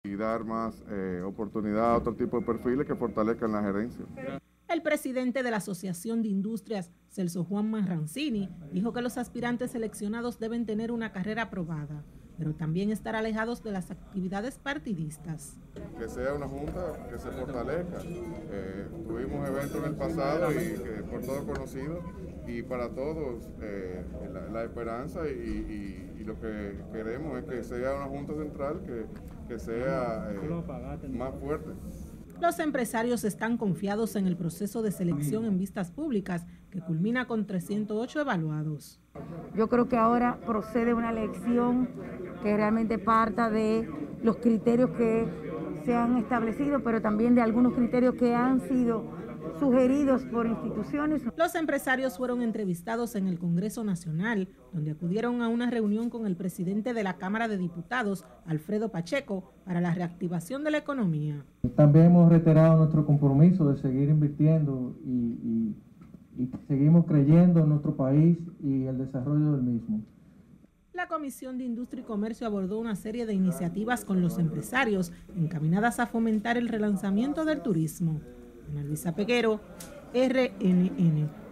Y dar más oportunidad a otro tipo de perfiles que fortalezcan la gerencia. El presidente de la Asociación de Industrias, Celso Juan Marrancini, dijo que los aspirantes seleccionados deben tener una carrera aprobada, pero también estar alejados de las actividades partidistas. Que sea una junta que se fortalezca. Tuvimos eventos en el pasado y que por todos conocidos, y para todos la esperanza y lo que queremos es que sea una junta central que sea más fuerte. Los empresarios están confiados en el proceso de selección en vistas públicas, que culmina con 308 evaluados. Yo creo que ahora procede una elección que realmente parta de los criterios que se han establecido, pero también de algunos criterios que han sido sugeridos por instituciones. Los empresarios fueron entrevistados en el Congreso Nacional, donde acudieron a una reunión con el presidente de la Cámara de Diputados, Alfredo Pacheco, para la reactivación de la economía. También hemos reiterado nuestro compromiso de seguir invirtiendo y seguimos creyendo en nuestro país y el desarrollo del mismo. La Comisión de Industria y Comercio abordó una serie de iniciativas con los empresarios encaminadas a fomentar el relanzamiento del turismo. Ana Luisa Peguero, RNN.